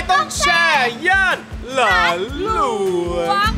ต้องแช่ย่านหลานหลวง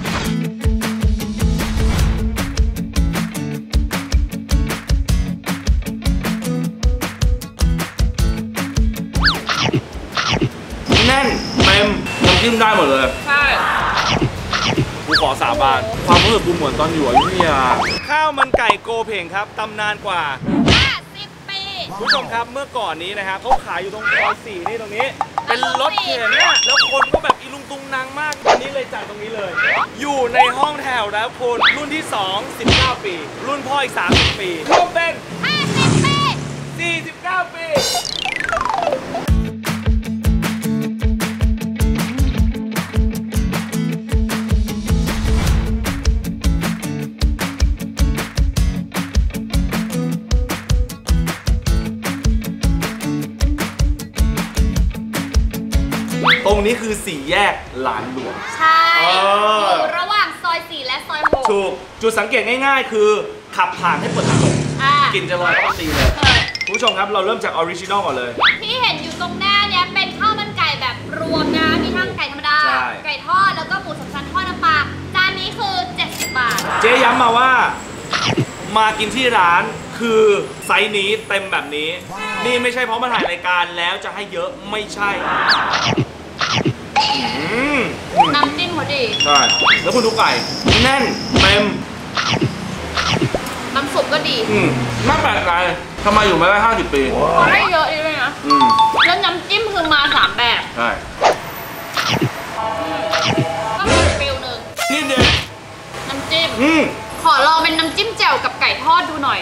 แน่นเต็มน้ำจิ้มได้หมดเลยใช่กูขอสาบานความรู้สึกกูเหมือนตอนอยู่อยุธยาข้าวมันไก่โกเพ่งครับตำนานกว่า50 ปีผู้ชมครับเมื่อก่อนนี้นะครับเขาขายอยู่ตรงซอย4นี่ตรงนี้เป็นรถเข็นเนี่ยแล้วคนก็แบบอีลุงตุงนางมากวันนี้เลยจัดตรงนี้เลยอยู่ในห้องแถวแล้วคนรุ่นที่2 19 ปีรุ่นพ่ออีก30 ปีรวมเป็น50 ปี49 ปีตรงนี้คือ4 แยกหลานหลวงใช่อยู่ระหว่างซอย4และซอย6 ถูกจุดสังเกตง่ายๆคือขับผ่านให้เปิดกระจกกลิ่นจะลอยเข้าตีเลยคุณผู้ชมครับเราเริ่มจากออริจินอลก่อนเลยที่เห็นอยู่ตรงหน้าเนี้ยเป็นข้าวมันไก่แบบรวมนะมีทั้งไก่ธรรมดาไก่ทอดแล้วก็หมูสามชั้นทอดน้ำปลาจานนี้คือ70 บาทเจ๊ย้ำมาว่ามากินที่ร้านคือไซส์นี้เต็มแบบนี้นี่ไม่ใช่เพราะมาถ่ายรายการแล้วจะให้เยอะไม่ใช่น้ำจิ้มพอดีใช่แล้วคุณดูไก่แน่นเต็มน้ำซุปก็ดีไม่แปลกใจทำไมอยู่มาได้50 ปีเขาให้เยอะดีเลยนะแล้วน้ำจิ้มคือมา3 แบบใช่ก็มีฟิลนึงนี่เด็ดน้ำจิ้มขอลองเป็นน้ำจิ้มแจ่วกับไก่ทอดดูหน่อย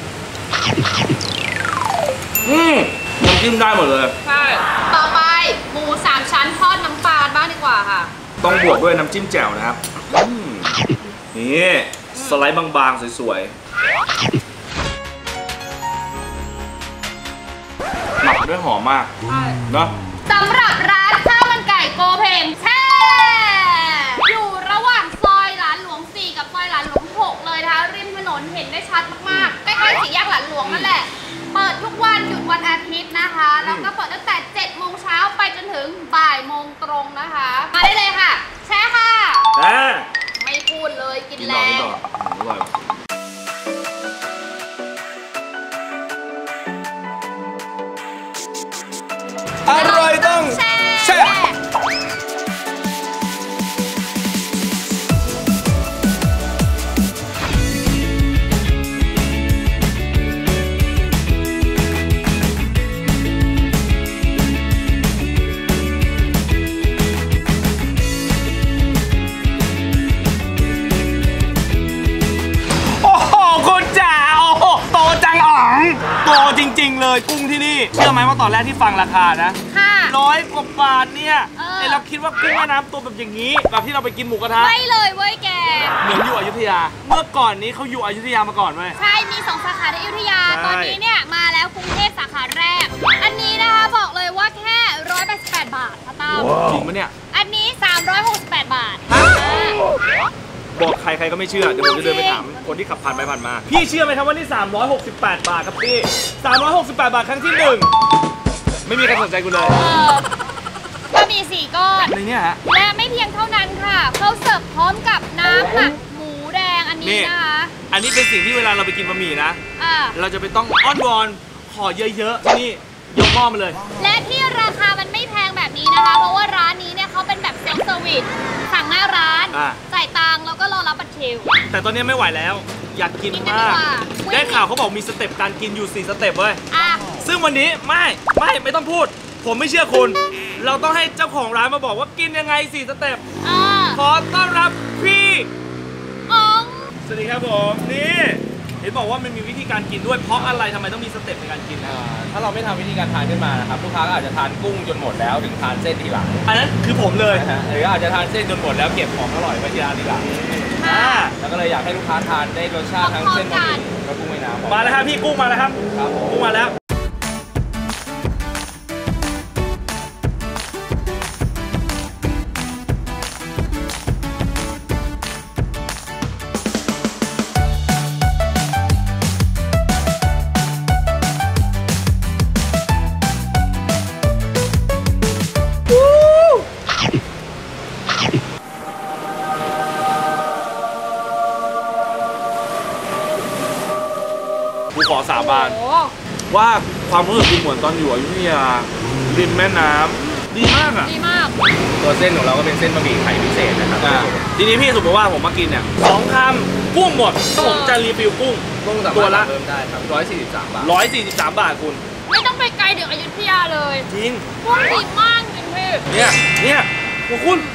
น้ำจิ้มได้หมดเลยใช่ต่อไปหมู3 ชั้นทอดน้ำปลาบ้างดีกว่าค่ะต้องบวกด้วยน้ำจิ้มแจ่วนะครับนี่สไลด์บางๆสวยๆหมักด้วยหอมมากเนาะสำหรับร้านข้าวมันไก่โกเพ่งแช่อยู่ระหว่างซอยหลานหลวง4กับซอยหลานหลวง6เลยนะคะริมถนนเห็นได้ชัดมากๆใกล้ๆ4 แยกหลานหลวงนั่นแหละเปิดทุกวันหยุดวันอาทิตย์นะคะแล้วก็เปิดตั้งแต่7 โมงเช้าไปจนถึงบ่ายโมงตรงนะคะมาได้เลยค่ะแช่ค่ะไม่พูดเลยกินแล้วอร่อยต้องแช่โตจริงๆเลยกุ้งที่นี่เชื่อไหมว่าตอนแรกที่ฟังราคานะ100 กว่าบาทเนี่ยเราคิดว่ากุ้งแม่น้ำตัวแบบอย่างนี้แบบที่เราไปกินหมูกระทะไม่เลยเว้ยแกเหมือนอยู่อยุธยาเมื่อก่อนนี้เขาอยู่อยุธยามาก่อนไหมใช่มี2 สาขาในอยุธยาตอนนี้เนี่ยมาแล้วกรุงเทพสาขาแรกอันนี้นะคะบอกเลยว่าแค่188 บาทค่ะตั้มจริงปะเนี่ยอันนี้368 บาทบอกใครก็ไม่เชื่อเดี๋ยวผมจะเดินไปถามคนที่ขับผ่านไปผ่านมาพี่เชื่อไหมครับว่านี่368 บาทครับพี่368 บาทครั้งที่1ไม่มีใครสนใจกูเลยก็มี4 ก้อนในนี้ฮะและไม่เพียงเท่านั้นค่ะเขาเสิร์ฟพร้อมกับน้ำหมักหมูแดงอันนี้นะคะอันนี้เป็นสิ่งที่เวลาเราไปกินบะหมี่นะเราจะไปต้องอ้อนวอนขอเยอะๆที่นี่ยกหม้อมาเลยและที่ราคามันไม่แพงแบบนี้นะคะเพราะว่าร้านนี้เนี่ยเขาเป็นแบบเซลฟ์เซอร์วิสสั่งหน้าร้านจ่ายตังค์แล้วก็รอรับบัตรคิวแต่ตอนนี้ไม่ไหวแล้วอยากกินมากได้ข่าวเขาบอกมีสเต็ปการกินอยู่4 สเต็ปเว้ยซึ่งวันนี้ไม่ต้องพูดผมไม่เชื่อคุณเราต้องให้เจ้าของร้านมาบอกว่ากินยังไง4 สเต็ปขอต้อนรับพี่อ๋องสวัสดีครับผมนี่เห็นบอกว่ามันมีวิธีการกินด้วยเพราะอะไรทำไมต้องมีสเต็ปในการกินถ้าเราไม่ทำวิธีการทานขึ้นมานะครับลูกค้าก็อาจจะทานกุ้งจนหมดแล้วถึงทานเส้นทีหลังอันนั้นคือผมเลยหรืออาจจะทานเส้นจนหมดแล้วเก็บของอร่อยไว้ที่ร้านทีหลังแล้วก็เลยอยากให้ลูกค้าทานได้รสชาติทั้งเส้นบะหมี่และกุ้งแม่น้ำมาแล้วครับพี่กุ้งมาแล้วครับกุ้งมาแล้วว่าความรู้สึกกูเหมือนตอนอยู่อยุธยาริมแม่น้ำดีมากอ่ะดีมากตัวเส้นของเราก็เป็นเส้นบะหมี่ไข่พิเศษนะครับทีนี้พี่สมมติว่าผมมากินเนี่ย2 คำกุ้งหมดถ้าผมจะรีฟิลกุ้งกุ้งสามารถตัวละเพิ่มได้ครับ143 บาท 143 บาทคุณไม่ต้องไปไกลถึงอยุธยาเลยจริงพวกดีมากจริงพี่เนี่ยโอ้คุณ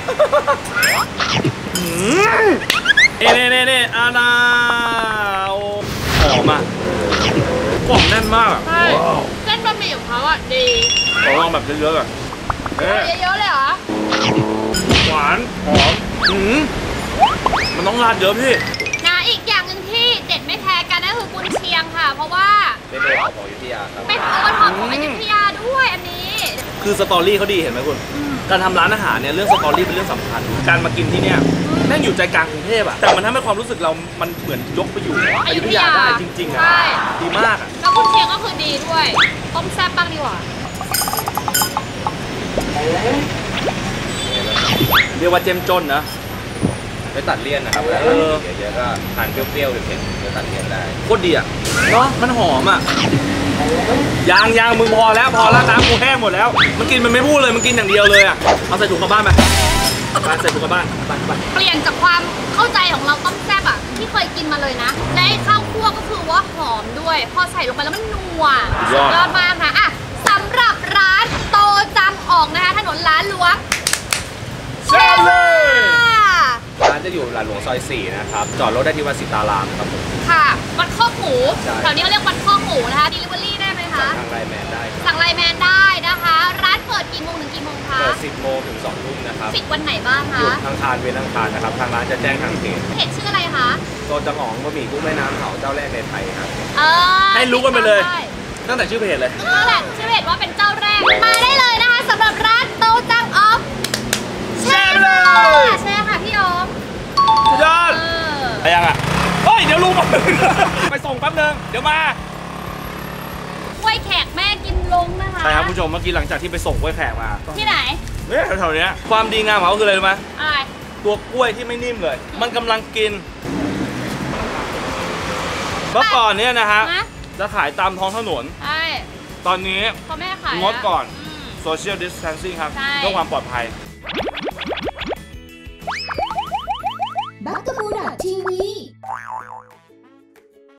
เน่อาณาหอมอ่ะกล่องแน่นมากอ่ะใช่เส้นบะหมี่ของเขาอ่ะดีขอลองแบบเยอะๆก่อนเยอะๆเลยเหรอหวานหอมมันต้องราดเยอะพี่นะอีกอย่างหนึ่งที่เด็ดไม่แพ้กันนั่นคือกุนเชียงค่ะ เพราะว่าเป็นโอท็อปของอยุธยาครับเป็นโอท็อปของอยุธยาด้วยอันนี้คือสตอรี่เขาดีเห็นไหมคุณ การทำร้านอาหารเนี่ยเรื่องสตอรี่เป็นเรื่องสำคัญ การมากินที่เนี่ยแม่งอยู่ใจกลางกรุงเทพอะแต่มันทำให้ความรู้สึกเรามันเหมือนยกไปอยู่อยุธยาได้จริงๆอะใช่ดีมากอะแล้วกุนเชียงก็คือดีด้วยต้มแซ่บบ้างดีกว่าเรียกว่าเจ้มจนนะไปตัดเลี่ยนนะครับแล้วเยอะๆก็ทานเปรี้ยวๆเผ็ดๆจะตัดเลี่ยนได้โคตรดีอะเนาะมันหอมอะยางมึงพอแล้วน้ำกูแห้งหมดแล้วมันกินมันไม่พูดเลยมันกินอย่างเดียวเลยอะเอาใส่ถุงกลับบ้านไปใส่ถุงกลับบ้านไปเปลี่ยนจากความเข้าใจของเราต้มแซ่บอ่ะที่เคยกินมาเลยนะและไอ้ข้าวคั่วก็คือว่าหอมด้วย พอใส่ลงไปแล้วมันนัวสุดยอดมากนะอ่ะสำหรับร้านโตจังออกนะคะถนนร้านหลวงแซ่บเลยร้านจะอยู่หลานหลวงซอย 4 นะครับ จอดรถได้ที่วัดสิตารามครับผมค่ะวัดข้อกหมูใช่แถวนี้เขาเรียกวัดข้อกหมูนะคะ delivery ได้ไหมคะทางไลน์แมนได้ครับสั่งไลน์แมนได้นะคะ ร้านเปิดกี่โมงถึงกี่โมงคะเปิด 10 โมงถึง 2 ทุ่มนะครับปิดวันไหนบ้างหคะยุดทางคารเว้นอังคารนะครับ ทางร้านจะแจ้งทางเพจเพจชื่ออะไรคะโซนจังอ๋องบะหมี่กุ้งแม่น้ำเผาเจ้าแรกในไทยครับให้รู้กันไปเลยด้ตั้งแต่ชื่อเพจเลยนั่นแหละชื่อเพจว่าเป็นเจ้าแรก มาได้เลยนะคะสำหรับร้านโตจังออฟแซ่บเลยใช่ค่ะพี่โอมสุดยอดเออไปยังอ่ะเฮ้ยเดี๋ยวลุงมา ไปส่งแป๊บนึงเดี๋ยวมากล้วยแขกแม่กินลงนะคะใช่ครับผู้ชมเมื่อกี้หลังจากที่ไปส่งกล้วยแขกมาที่ไหนเนี่ยแถวๆเนี้ยความดีงามของเขาคืออะไรรู้ไหมอะไรตัวกล้วยที่ไม่นิ่มเลย มันกำลังกินเมื่อก่อนเนี่ยนะฮะนะจะขายตามท้องถนนใช่ตอนนี้เขาไม่ให้ขายงดก่อนอืม social distancing ครับใช่เพื่อความปลอดภัย